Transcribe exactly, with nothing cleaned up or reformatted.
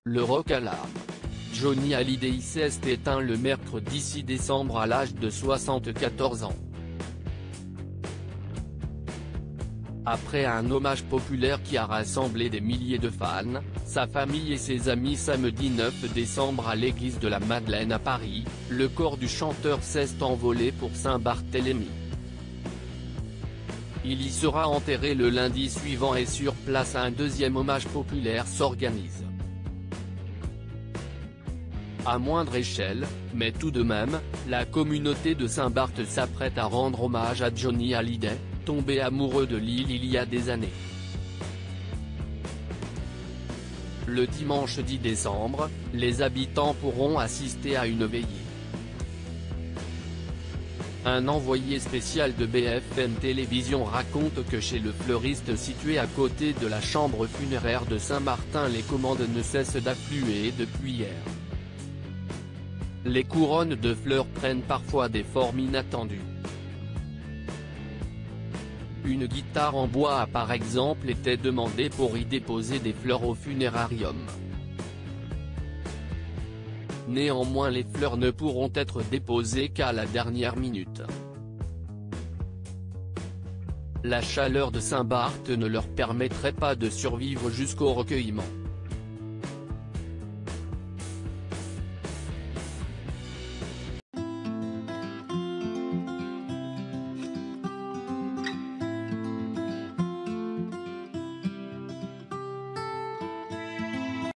Le rock alarme. Johnny Hallyday s'est éteint le mercredi six décembre à l'âge de soixante-quatorze ans. Après un hommage populaire qui a rassemblé des milliers de fans, sa famille et ses amis samedi neuf décembre à l'église de la Madeleine à Paris, le corps du chanteur s'est envolé pour Saint-Barthélemy. Il y sera enterré le lundi suivant et sur place un deuxième hommage populaire s'organise. À moindre échelle, mais tout de même, la communauté de Saint-Barth s'apprête à rendre hommage à Johnny Hallyday, tombé amoureux de l'île il y a des années. Le dimanche dix décembre, les habitants pourront assister à une veillée. Un envoyé spécial de B F M Télévision raconte que chez le fleuriste situé à côté de la chambre funéraire de Saint-Martin les commandes ne cessent d'affluer depuis hier. Les couronnes de fleurs prennent parfois des formes inattendues. Une guitare en bois a par exemple été demandée pour y déposer des fleurs au funérarium. Néanmoins les fleurs ne pourront être déposées qu'à la dernière minute. La chaleur de Saint-Barth ne leur permettrait pas de survivre jusqu'au recueillement.